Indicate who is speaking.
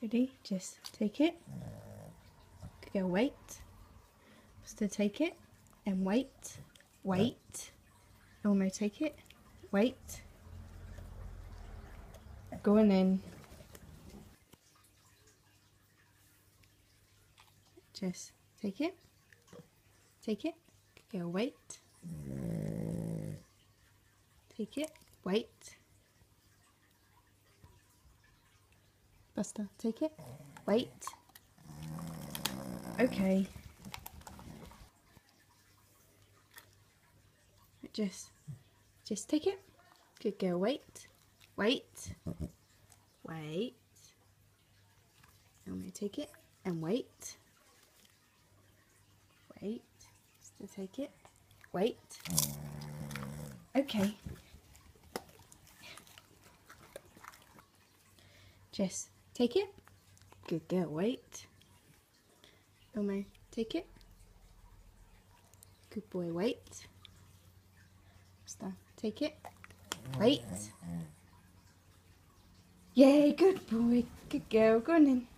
Speaker 1: Ready? Just take it. Good girl, wait. Just take it and wait. Wait. Elmo, take it. Wait. Go on in. Just take it. Take it. Good girl, wait. Take it. Wait. Buster, take it. Wait. Okay. Just take it. Good girl, wait. Wait. Wait. Elmo, take it and wait. Wait. Just take it. Wait. Okay. Jess, take it. Good girl, wait. Elmo, take it. Good boy, wait. Star, take it. Wait. Yay, good boy. Good girl. Go on in.